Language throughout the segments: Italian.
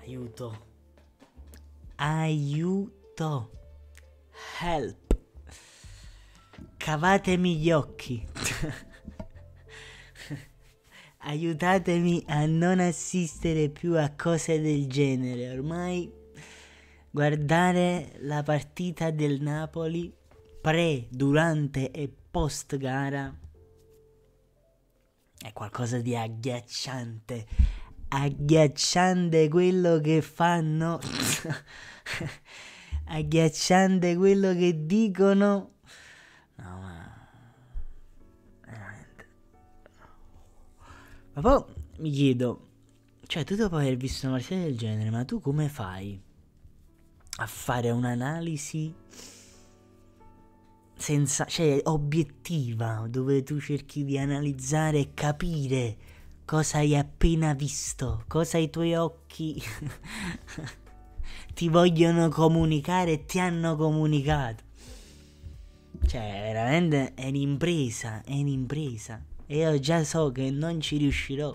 Aiuto. Aiuto. Help. Cavatemi gli occhi. Aiutatemi a non assistere più a cose del genere. Ormai guardare la partita del Napoli pre, durante e post gara è qualcosa di agghiacciante. Agghiacciante quello che fanno. Agghiacciante quello che dicono. No, ma veramente. Ma poi mi chiedo, cioè tu dopo aver visto una partita del genere, ma tu come fai a fare un'analisi senza, cioè obiettiva, dove tu cerchi di analizzare e capire cosa hai appena visto, cosa i tuoi occhi ti vogliono comunicare e ti hanno comunicato? Cioè, veramente è un'impresa, è un'impresa. E io già so che non ci riuscirò.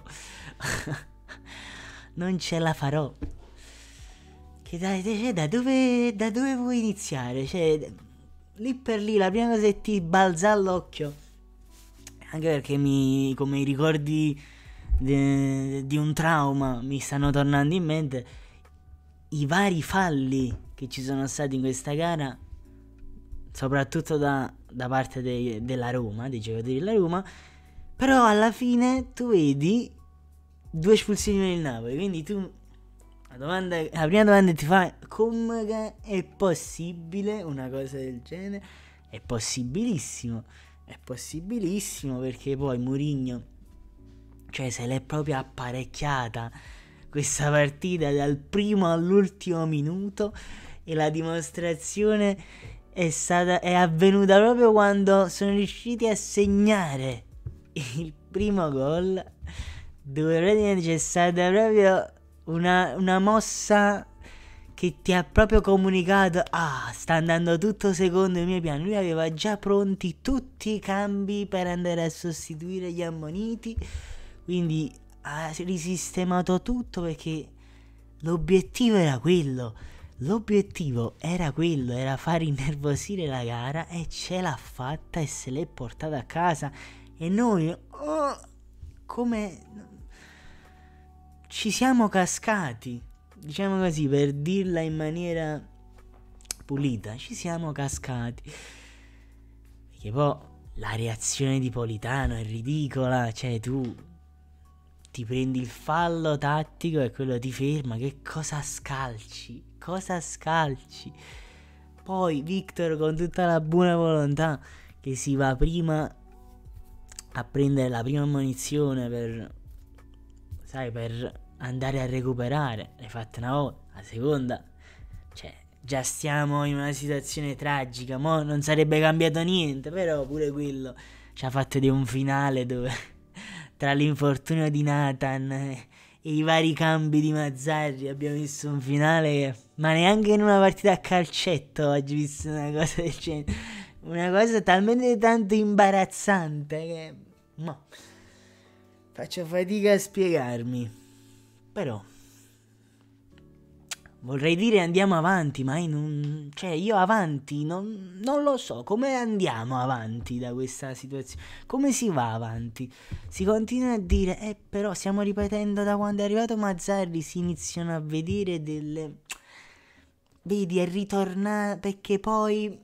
Non ce la farò. Che cioè, da dove vuoi iniziare? Cioè, lì per lì, la prima cosa che ti balza all'occhio, anche perché come i ricordi di un trauma mi stanno tornando in mente, i vari falli che ci sono stati in questa gara, soprattutto da parte della Roma, dei giocatori della Roma. Però alla fine tu vedi 2 espulsioni per il Napoli, quindi tu la prima domanda che ti fai: come è possibile una cosa del genere? È possibilissimo perché poi Mourinho, cioè, se l'è proprio apparecchiata questa partita dal primo all'ultimo minuto, e la dimostrazione è avvenuta proprio quando sono riusciti a segnare il primo gol, dove praticamente c'è stata proprio una mossa che ti ha proprio comunicato: sta andando tutto secondo i miei piani. Lui aveva già pronti tutti i cambi per andare a sostituire gli ammoniti, quindi ha risistemato tutto, perché l'obiettivo era quello, era far innervosire la gara, e ce l'ha fatta e se l'è portata a casa. E noi come ci siamo cascati, diciamo così, per dirla in maniera pulita, ci siamo cascati, perché poi la reazione di Politano è ridicola. Cioè, tu ti prendi il fallo tattico e quello ti ferma, che cosa scalci? Poi Victor, con tutta la buona volontà, che si va prima a prendere la prima ammonizione per andare a recuperare, l'hai fatta una volta, la seconda, cioè già stiamo in una situazione tragica, mo non sarebbe cambiato niente, però pure quello ci ha fatto di un finale dove tra l'infortunio di Nathan e i vari cambi di Mazzarri abbiamo visto un finale che, ma neanche in una partita a calcetto oggi ho visto una cosa del genere, una cosa talmente tanto imbarazzante che faccio fatica a spiegarmi. Però vorrei dire andiamo avanti, ma io avanti non lo so come andiamo avanti da questa situazione. Come si va avanti? Si continua a dire però stiamo ripetendo da quando è arrivato Mazzarri, si iniziano a vedere delle, vedi, è ritornato, perché poi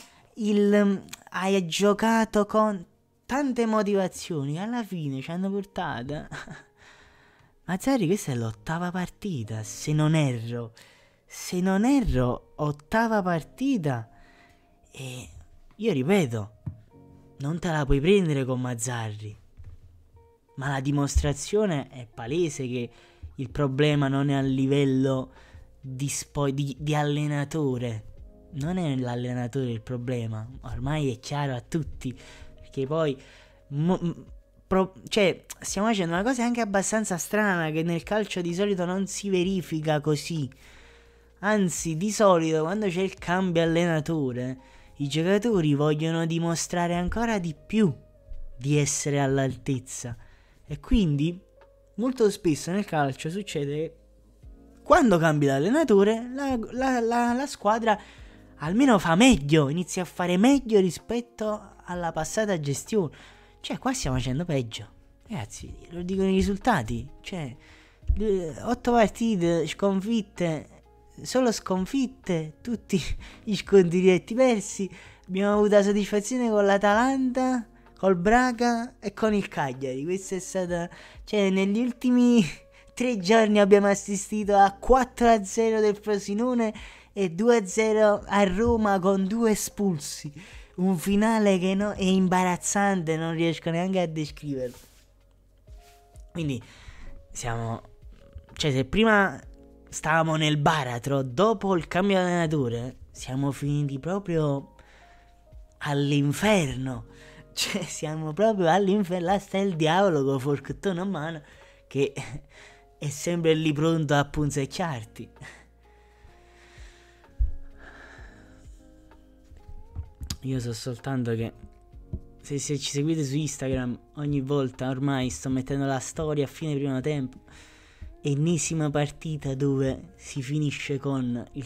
hai giocato con tante motivazioni, alla fine ci hanno portato. Mazzarri, questa è l'8ª partita, se non erro, ottava partita, e io ripeto, non te la puoi prendere con Mazzarri, ma la dimostrazione è palese che il problema non è a livello di allenatore. Non è l'allenatore il problema, ormai è chiaro a tutti, perché poi stiamo facendo una cosa anche abbastanza strana, che nel calcio di solito non si verifica così. Anzi, di solito quando c'è il cambio allenatore, i giocatori vogliono dimostrare ancora di più di essere all'altezza, e quindi molto spesso nel calcio succede che quando cambi l'allenatore, la squadra almeno fa meglio, inizia a fare meglio rispetto alla passata gestione. Cioè, qua stiamo facendo peggio. Ragazzi, lo dicono i risultati. Cioè, 8 partite sconfitte, solo sconfitte, tutti gli scontri diretti persi. Abbiamo avuto la soddisfazione con l'Atalanta, col Braga e con il Cagliari. Questa è stata... Cioè, negli ultimi 3 giorni abbiamo assistito a 4-0 del Frosinone e 2-0 a Roma con 2 espulsi. Un finale che è imbarazzante, non riesco neanche a descriverlo. Quindi siamo... Cioè, se prima stavamo nel baratro, dopo il cambio di allenatore siamo finiti proprio all'inferno. Cioè, siamo proprio all'inferno. Là sta il diavolo con forchettone a mano che è sempre lì pronto a punzecchiarti. Io so soltanto che se ci seguite su Instagram, ogni volta ormai sto mettendo la storia a fine primo tempo. Ennesima partita dove si finisce con il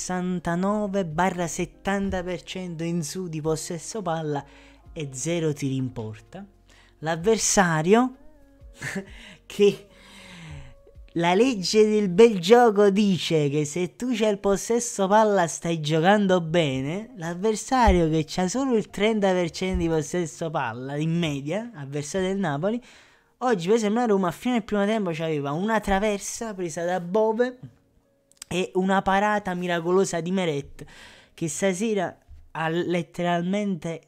69-70% in su di possesso palla e 0 tiri in porta. L'avversario che la legge del bel gioco dice che se tu c'hai il possesso palla stai giocando bene. L'avversario che c'ha solo il 30% di possesso palla in media, avversario del Napoli, oggi per esempio a Roma a fine del primo tempo c'aveva una traversa presa da Bove e una parata miracolosa di Meret che stasera ha letteralmente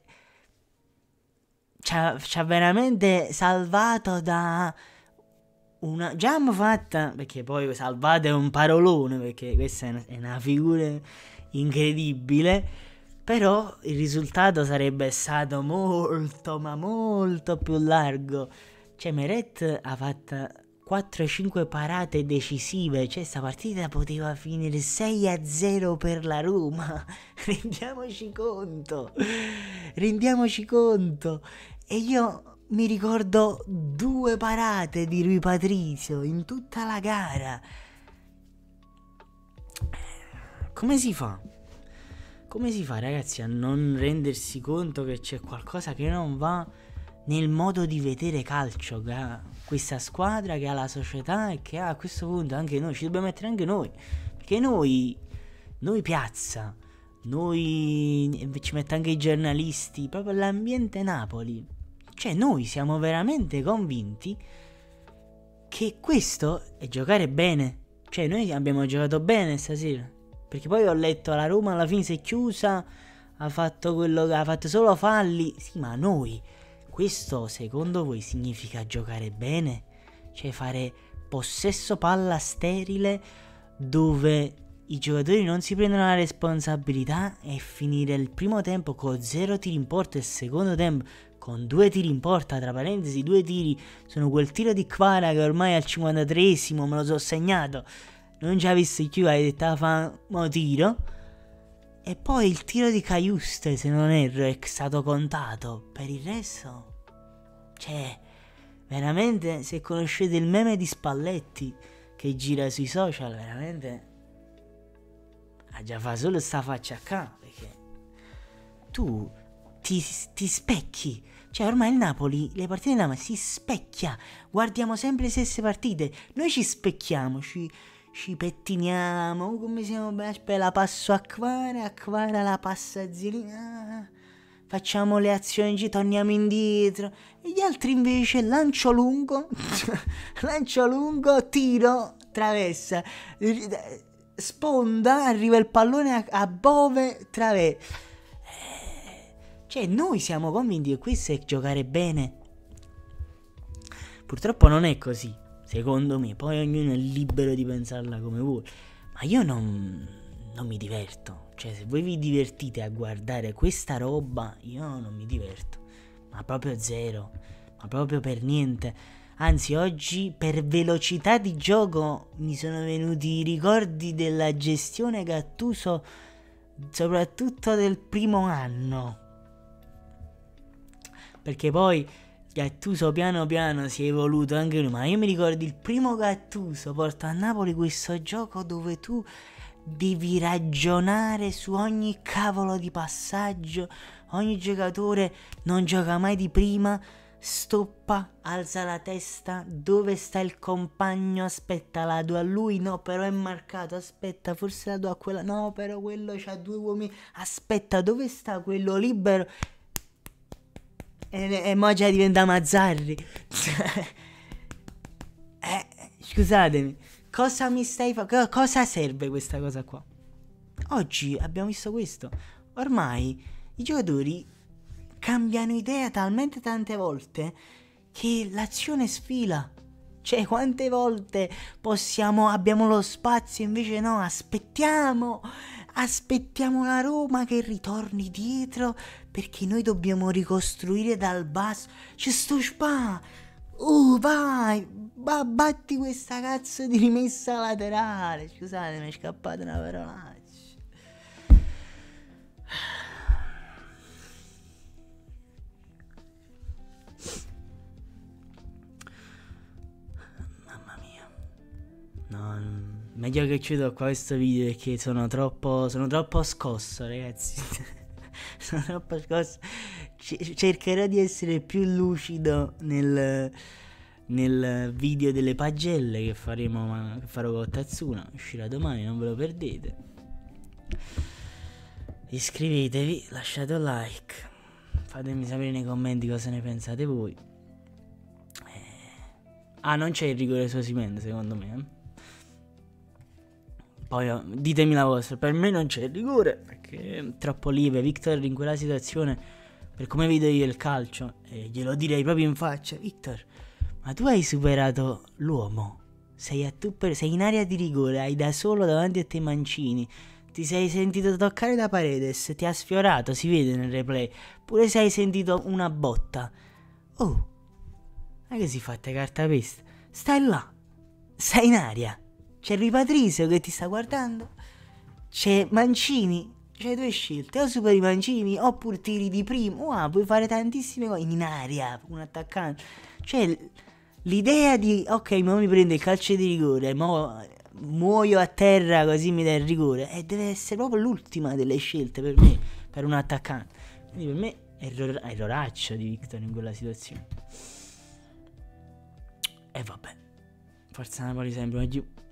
ci ha veramente salvato da una... Già abbiamo fatta, perché poi salvato è un parolone, perché questa è una figura incredibile, però il risultato sarebbe stato molto ma molto più largo. Cioè Meret ha fatto 4-5 parate decisive, cioè sta partita poteva finire 6-0 per la Roma. Rendiamoci conto. E io mi ricordo 2 parate di Rui Patricio in tutta la gara. Come si fa? Ragazzi, a non rendersi conto che c'è qualcosa che non va nel modo di vedere calcio che ha questa squadra, che ha la società e che ha a questo punto anche noi? Ci dobbiamo mettere anche noi, perché noi piazza, noi ci mette anche i giornalisti, proprio l'ambiente Napoli. Cioè noi siamo veramente convinti che questo è giocare bene. Cioè noi abbiamo giocato bene stasera, perché poi ho letto la Roma alla fine si è chiusa, ha fatto quello che ha fatto, solo falli. Sì, ma noi, questo secondo voi significa giocare bene? Cioè fare possesso palla sterile dove i giocatori non si prendono la responsabilità e finire il primo tempo con 0 tiri in porta e il secondo tempo con 2 tiri in porta, tra parentesi 2 tiri sono quel tiro di Kvara che ormai al 53esimo me lo so segnato, non ci ha visto più, hai detto fa mo tiro, e poi il tiro di Caiuste se non erro è stato contato. Per il resto, cioè veramente, se conoscete il meme di Spalletti che gira sui social, veramente già fa solo sta faccia qua, perché tu ti specchi. Cioè ormai il Napoli, le partite del Napoli si specchia, guardiamo sempre le stesse partite, noi ci specchiamo, ci pettiniamo, come siamo bene, aspetta, la passo a Kvara la passa a Zilina, facciamo le azioni, torniamo indietro, e gli altri invece lancio lungo, tiro, traversa, sponda, arriva il pallone a Bove, traversa. Cioè noi siamo convinti che questo è giocare bene. Purtroppo non è così, secondo me. Poi ognuno è libero di pensarla come vuole, ma io non mi diverto. Cioè se voi vi divertite a guardare questa roba, io non mi diverto, ma proprio zero, ma proprio per niente. Anzi, oggi per velocità di gioco mi sono venuti i ricordi della gestione Gattuso, soprattutto del primo anno, perché poi Gattuso piano piano si è evoluto anche lui, ma io mi ricordo il primo Gattuso porta a Napoli questo gioco dove tu devi ragionare su ogni cavolo di passaggio, ogni giocatore non gioca mai di prima, stoppa, alza la testa, dove sta il compagno, aspetta, la do a lui, no però è marcato, aspetta, forse la do a quella, no però quello c'ha 2 uomini, aspetta, dove sta quello libero? E mo già diventa Mazzarri. Scusatemi, cosa mi stai facendo? Cosa serve questa cosa qua? Oggi abbiamo visto questo. Ormai i giocatori cambiano idea talmente tante volte che l'azione sfila. Cioè, quante volte abbiamo lo spazio, invece no, aspettiamo la Roma che ritorni dietro perché noi dobbiamo ricostruire dal basso. C'è sto spa. Vai, batti questa cazzo di rimessa laterale. Scusate, mi è scappata una parolaccia. No, meglio che chiudo qua questo video perché sono troppo scosso, ragazzi. Sono troppo scosso. Cercherò di essere più lucido nel video delle pagelle che farò con Tatsuna. Uscirà domani, non ve lo perdete. Iscrivetevi, lasciate un like, fatemi sapere nei commenti cosa ne pensate voi. Non c'è il rigore su Osimhen, secondo me. Poi ditemi la vostra, per me non c'è il rigore perché è troppo lieve. Victor in quella situazione, per come vedo io il calcio, glielo direi proprio in faccia: Victor, ma tu hai superato l'uomo, sei in area di rigore, hai da solo davanti a te Mancini, ti sei sentito toccare da Paredes, ti ha sfiorato, si vede nel replay, pure se hai sentito una botta. Ma che si fatte cartapesta? Stai là, sei in aria. C'è Ripatrisio che ti sta guardando, c'è Mancini, c'hai 2 scelte: o superi Mancini oppure tiri di primo. Puoi fare tantissime cose in aria, un attaccante. Cioè l'idea di ok, ma mi prende il calcio di rigore, mo muoio a terra così mi dà il rigore, deve essere proprio l'ultima delle scelte per me, per un attaccante. Quindi per me è erroraccio di Victor in quella situazione. E vabbè, forza Napoli sempre, ma giù.